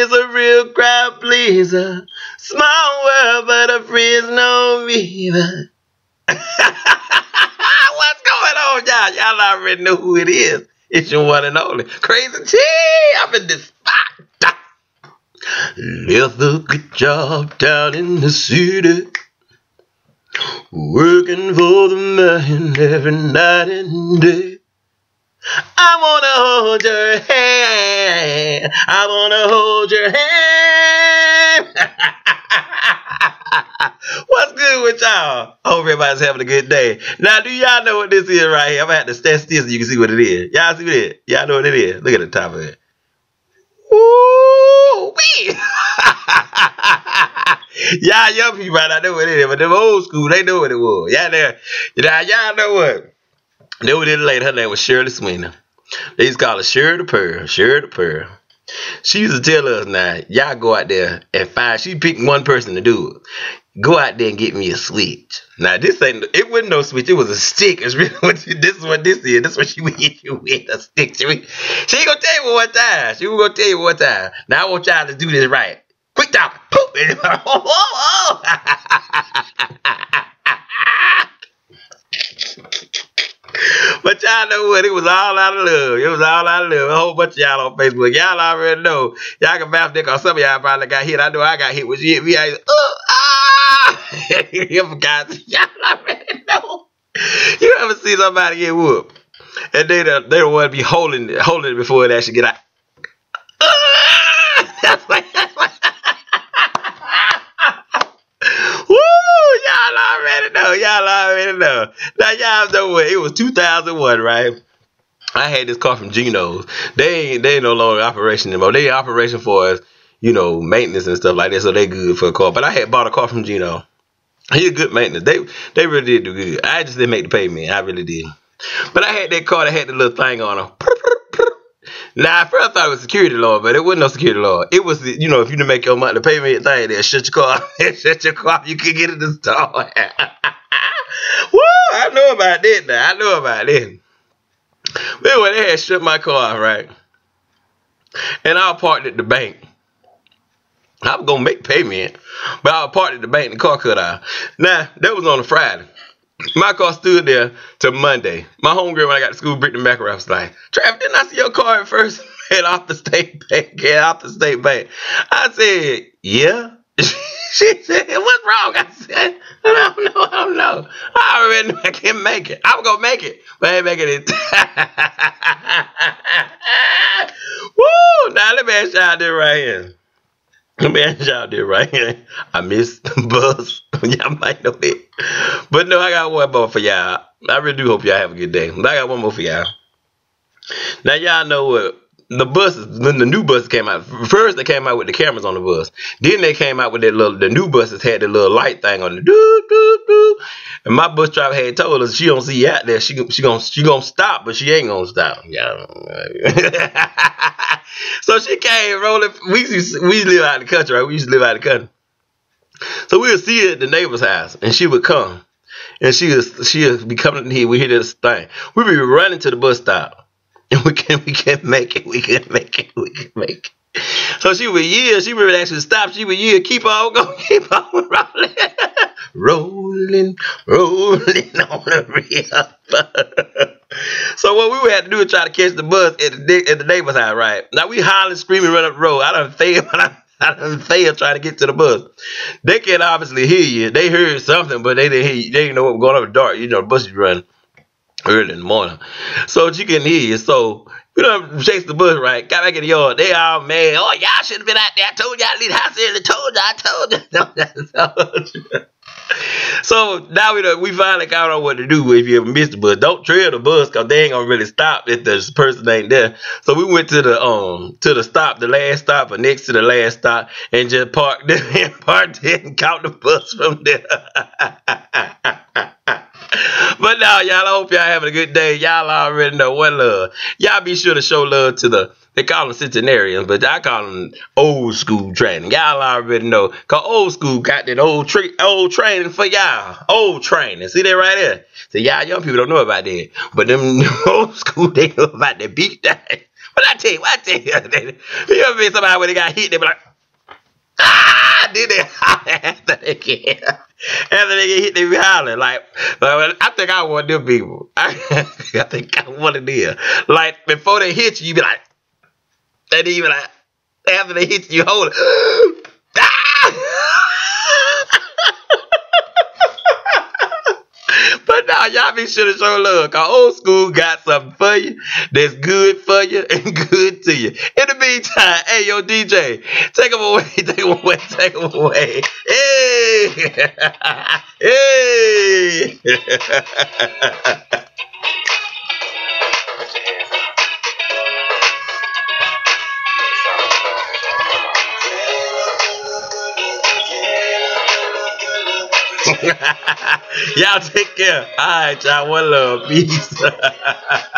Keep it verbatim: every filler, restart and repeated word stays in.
is a real crowd pleaser. Small world, but her friends know me. What's going on, y'all? Y'all already know who it is. It's your one and only CrazyT. I'm in this spot. Left a good job down in the city, working for the man every night and day. I wanna hold your hand. I wanna hold your hand. What's good with y'all? Hope everybody's having a good day. Now, do y'all know what this is right here? I'm gonna have to stand still so you can see what it is. Y'all see it? Y'all know what it is? Look at the top of it. Woo! Y'all young people might not know what it is, but them old school, they know what it was. Y'all there? Y'all know what? They were there lady. Her name was Shirley Sweeney. They used to call her Shirley the Pearl. Shirley the Pearl. She used to tell us, now, y'all go out there and find, she picked one person to do it. Go out there and get me a switch. Now, this ain't, it wasn't no switch. It was a stick. It's really what she, this is what this is. This is what she would hit you with, a stick. She, she ain't gonna tell you one time. She was gonna tell you one time. Now, I want y'all to do this right. Quick talk. Poof. Oh, oh, oh. But y'all know what? It was all out of love. It was all out of love. A whole bunch of y'all on Facebook. Y'all already know. Y'all can bounce there because some of y'all probably got hit. I know I got hit when she hit me. I was, oh, ah! You forgot. Y'all already know. You ever see somebody get whooped? And they the, they the one be holding it, holding it before it actually get out. Ah! That's what, that's what. Woo! Y'all already know. Y'all already know. Now, y'all know what? It was two thousand one, right? I had this car from Geno's. They ain't, they ain't no longer in operation anymore. They in operation for us, you know, maintenance and stuff like that, so they good for a car. But I had bought a car from Geno. He a good maintenance. They they really did do good. I just didn't make the payment. I really did. But I had that car that had the little thing on it. Now, at first I thought it was security law, but it wasn't no security law. It was, you know, if you didn't make your monthly payment thing, they'll shut your car. Shut your car off. You can get in the store. Woo! I know about that now. I know about that. But anyway, they had shut my car off, right? And I was parked at the bank. I was going to make payment, but I was parked at the bank and the car cut off. Now, that was on a Friday. My car stood there till Monday. My homegirl, when I got to school, Brittany McElrath was like, Travis, didn't I see your car at first? Head off the state bank. Get off the state bank. I said, yeah. She said, what's wrong? I said, I don't know. I don't know. I already knew I can't make it. I was going to make it, but I ain't making it. Woo! Now, let me ask y'all this right here. Let me ask y'all this right here. I missed the bus. Y'all might know it. But no, I got one more for y'all. I really do hope y'all have a good day. But I got one more for y'all. Now, y'all know what? The buses, when the new buses came out, first they came out with the cameras on the bus. Then they came out with that little, the new buses had the little light thing on the doo doo doo. And my bus driver had told us she don't see you out there. She she gonna she gonna stop, but she ain't gonna stop. Yeah. So she came rolling. We used to, we live out in the country, right? We used to live out in the country. So we would see her at the neighbor's house, and she would come, and she was she would be coming here. We hear this thing. We'd be running to the bus stop. And we can't, we can't make it. We can't make it. We can't make it. So she would yell. She would actually stop. She would yell, keep on going, keep on rolling. rolling, rolling on the river. So what we would have to do is try to catch the bus at the, at the neighbor's house, right? Now we hollering, screaming, run up the road. I done failed. I done failed trying to get to the bus. They can't obviously hear you. They heard something, but they didn't hear you. They didn't know what was going on in the dark. You know, the bus is running early in the morning. So she couldn't hear you. So we done chased the bus, right? Got back in the yard. They all mad. Oh, y'all should have been out there. I told y'all to leave the house early. I told you. I told you. So now we we finally got on what to do if you ever miss the bus. Don't trail the bus because they ain't gonna really stop if the person ain't there. So we went to the um to the stop, the last stop or next to the last stop, and just parked there and parked there and caught the bus from there. But now, y'all, I hope y'all having a good day. Y'all already know one love. Y'all be sure to show love to the, they call them centenarians, but I call them old school training. Y'all already know. Because old school got that old, tra old training for y'all. Old training. See that right there? So y'all young people don't know about that. But them old school, they know about that beat that. But I tell you, I tell you, you ever been somebody when they got hit, they be like, ah, then they holler after they get, after they get hit, they be hollering. Like, like I think I want them people. I, I think I want it there. Like, before they hit you, you be like, and then you be like, after they hit you, you hold it. Ah! But now y'all be sure to show love, cause old school got something for you that's good for you and good to you. In the meantime, hey yo D J, take them away, take them away, take them away. Hey, hey. Y'all take care. All right, y'all. One love. Peace.